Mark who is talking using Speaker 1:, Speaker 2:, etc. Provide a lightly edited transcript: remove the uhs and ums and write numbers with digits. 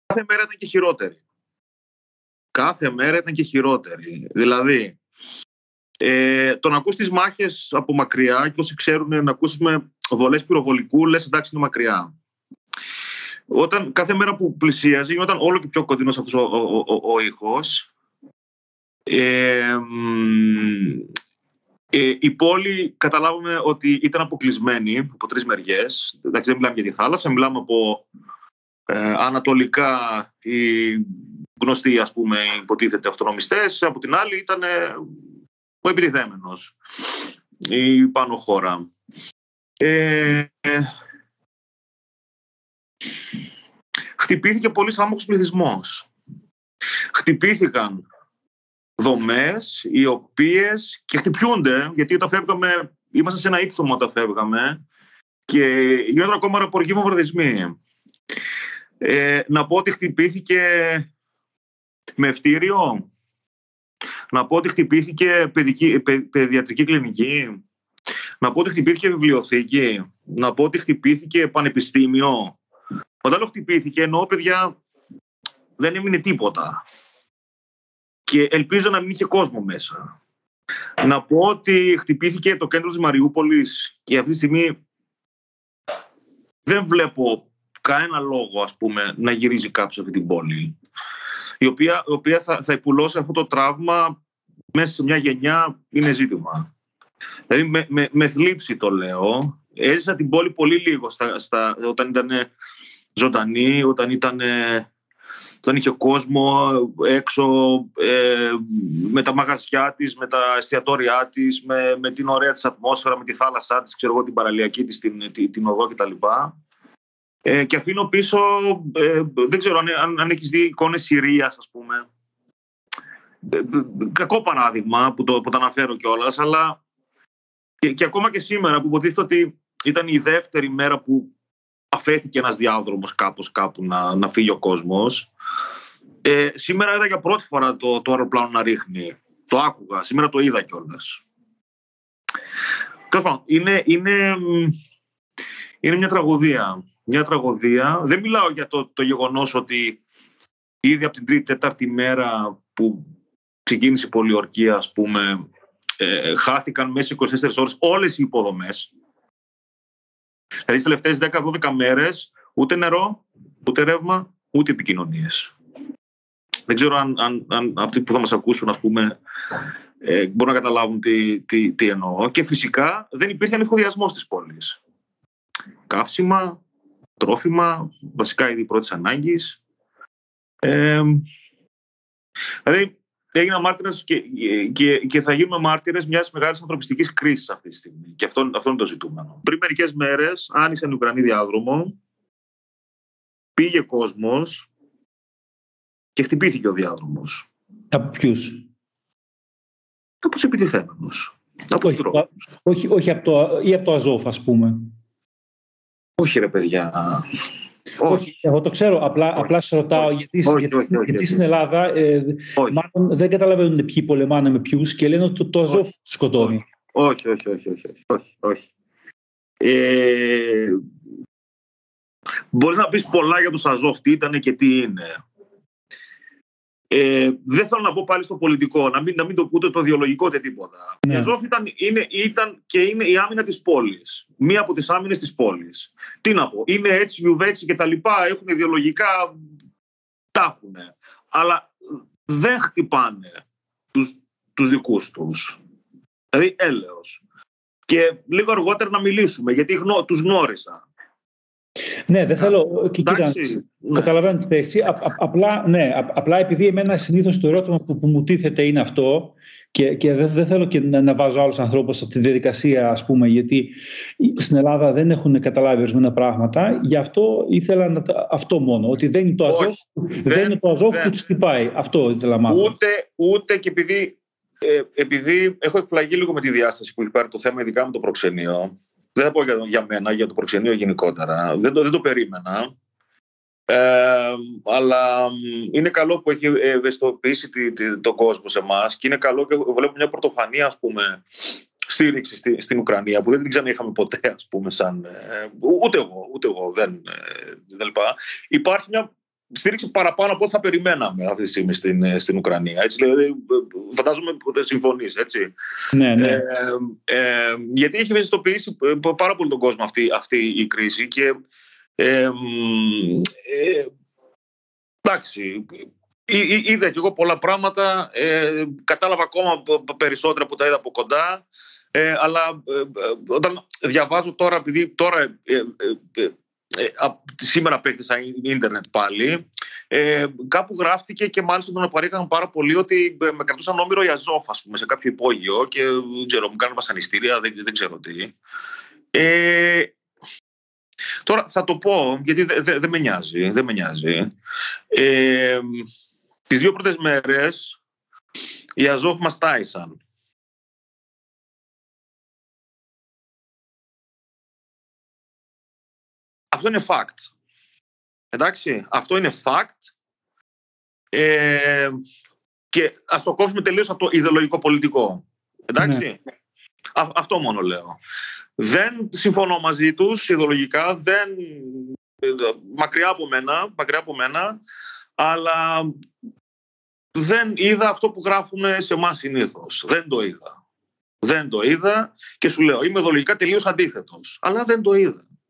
Speaker 1: κάθε μέρα ήταν και χειρότερη. Κάθε μέρα ήταν και χειρότερη. Δηλαδή, το να ακούς τις μάχες από μακριά, και όσοι ξέρουν να ακούσουμε βολές πυροβολικού, λες εντάξει είναι μακριά. Όταν κάθε μέρα που πλησίαζε, γινόταν όλο και πιο κοντινός αυτός ο ήχος. Η πόλη καταλάβουμε ότι ήταν αποκλεισμένη από τρεις μεριές. Εντάξει, δεν μιλάμε για τη θάλασσα, μιλάμε από ανατολικά οι γνωστοί, ας πούμε, υποτίθεται αυτονομιστές. Από την άλλη ήταν ο επιτιθέμενος, η πάνω χώρα. Χτυπήθηκε πολύ άμμος πληθυσμός. Χτυπήθηκαν δομές οι οποίες και χτυπιούνται, γιατί όταν φεύγαμε, ήμασταν σε ένα ύψωμα όταν φεύγαμε και γίνονταν ακόμα αεροπορικοί βομβαρδισμοί. Να πω ότι χτυπήθηκε με ευτήριο, να πω ότι χτυπήθηκε παιδιατρική κλινική, να πω ότι χτυπήθηκε βιβλιοθήκη, να πω ότι χτυπήθηκε πανεπιστήμιο. Όταν λέω χτυπήθηκε, εννοώ, παιδιά, δεν έμεινε τίποτα. Και ελπίζω να μην είχε κόσμο μέσα. Να πω ότι χτυπήθηκε το κέντρο της Μαριούπολης και αυτή τη στιγμή δεν βλέπω κανένα λόγο, ας πούμε, να γυρίζει κάποιος σε αυτή την πόλη, η οποία θα υπουλώσει αυτό το τραύμα μέσα σε μια γενιά. Είναι ζήτημα. Δηλαδή με θλίψη το λέω. Έζησα την πόλη πολύ λίγο όταν ήταν ζωντανή, όταν είχε κόσμο έξω, με τα μαγαζιά της, με τα εστιατόρια της, με την ωραία της ατμόσφαιρα, με τη θάλασσά της, ξέρω εγώ, την παραλιακή της, την οδό κτλ. Και αφήνω πίσω, δεν ξέρω αν έχεις δει εικόνες Συρίας, ας πούμε. Κακό παράδειγμα που το αναφέρω κιόλας, αλλά και ακόμα και σήμερα που υποτίθεται ότι ήταν η δεύτερη μέρα που αφέθηκε ένας διάδρομος κάπου να φύγει ο κόσμος. Σήμερα είδα για πρώτη φορά το αεροπλάνο να ρίχνει. Το άκουγα, σήμερα το είδα κιόλας. Είναι μια τραγωδία. Μια τραγωδία. Δεν μιλάω για το γεγονός ότι ήδη από την τρίτη-τέταρτη μέρα που ξεκίνησε η πολιορκία, ας πούμε, χάθηκαν μέσα σε 24 ώρες όλες οι υποδομές. Δηλαδή στις τελευταίες 10-12 μέρες ούτε νερό, ούτε ρεύμα, ούτε επικοινωνίες. Δεν ξέρω αν αυτοί που θα μας ακούσουν, ας πούμε, μπορούν να καταλάβουν τι εννοώ. Και φυσικά δεν υπήρχε ανεφοδιασμός της πόλης. Καύσιμα, τρόφιμα, βασικά είδη πρώτης ανάγκης. Δηλαδή έγινα μάρτυρας και θα γίνουμε μάρτυρες μιας μεγάλης ανθρωπιστικής κρίσης αυτή τη στιγμή. Και αυτό είναι το ζητούμενο. Πριν μερικές μέρες άνοιξαν οι Ουκρανοί διάδρομο, πήγε κόσμος και χτυπήθηκε ο διάδρομος.
Speaker 2: Από ποιους?
Speaker 1: Από τους επιτιθέμενους.
Speaker 2: Όχι από το Αζόφ, ας πούμε.
Speaker 1: Όχι ρε παιδιά.
Speaker 2: Όχι, εγώ το ξέρω. Απλά σε ρωτάω γιατί στην Ελλάδα μάλλον δεν καταλαβαίνουν ποιοι πολεμάνε με ποιους και λένε ότι το Αζόφ σκοτώνει.
Speaker 1: Όχι. Μπορείς να πεις πολλά για τους Αζόφ, τι ήταν και τι είναι. Δεν θέλω να πω πάλι στο πολιτικό, να μην το ούτε το ιδεολογικό ούτε τίποτα. Η Αζόφ ήταν και είναι η άμυνα της πόλης. Μία από τις άμυνες της πόλης. Τι να πω, είναι έτσι, γιουβέτσι και τα λοιπά, έχουν ιδεολογικά, τα έχουνε. Αλλά δεν χτυπάνε τους δικούς τους. Δηλαδή έλεος. Και λίγο αργότερα να μιλήσουμε, γιατί τους γνώρισα.
Speaker 2: Ναι, δεν θέλω. Κοίτα, καταλαβαίνω τη θέση. Απλά επειδή εμένα συνήθως το ερώτημα που μου τίθεται είναι αυτό και δεν θέλω και να βάζω άλλους ανθρώπους σε αυτή τη διαδικασία, ας πούμε, γιατί στην Ελλάδα δεν έχουν καταλάβει ορισμένα πράγματα. Γι' αυτό ήθελα αυτό μόνο. Ότι δεν είναι το Αζόφ, δεν είναι το Αζόφ που τους χτυπάει. Αυτό ήθελα να μάθω.
Speaker 1: Ούτε και επειδή έχω εκπλαγεί λίγο με τη διάσταση που υπάρχει το θέμα, ειδικά με το προξενείο. Δεν θα πω για μένα, για το προξενείο γενικότερα. Δεν το περίμενα. Αλλά είναι καλό που έχει ευαισθητοποιήσει τον κόσμο σε εμάς και είναι καλό και βλέπω μια πρωτοφανή, ας πούμε, στήριξη στην Ουκρανία που δεν την ξαναείχαμε ποτέ, ας πούμε, ούτε εγώ δεν λοιπά. Υπάρχει μια στήριξη παραπάνω από ό,τι θα περιμέναμε αυτή τη στιγμή στην Ουκρανία. Έτσι, δηλαδή, φαντάζομαι ότι συμφωνείς, έτσι.
Speaker 2: Ναι, ναι.
Speaker 1: Γιατί έχει ευαισθητοποιήσει πάρα πολύ τον κόσμο αυτή η κρίση και εντάξει, είδα και εγώ πολλά πράγματα, κατάλαβα ακόμα περισσότερα που τα είδα από κοντά, αλλά όταν διαβάζω τώρα, επειδή τώρα σήμερα απέκτησα ίντερνετ πάλι, κάπου γράφτηκε και μάλιστα τον απαρήγαν πάρα πολύ ότι με κρατούσαν όμηρο η Αζόφ, ας πούμε, σε κάποιο υπόγειο και δεν ξέρω, μου κάνουν βασανιστήρια, δεν ξέρω τι. Τώρα θα το πω, γιατί δεν με νοιάζει. Τις 2 πρώτες μέρες οι Αζόφ μας τάισαν. Αυτό είναι fact. Εντάξει, αυτό είναι fact. Και ας το κόψουμε τελείως από το ιδεολογικό πολιτικό. Εντάξει. Ναι. Αυτό μόνο λέω. Δεν συμφωνώ μαζί τους ιδεολογικά, μακριά από μένα, αλλά δεν είδα αυτό που γράφουν σε εμάς συνήθως. Δεν το είδα και σου λέω, είμαι ιδεολογικά τελείως αντίθετος, αλλά δεν το είδα.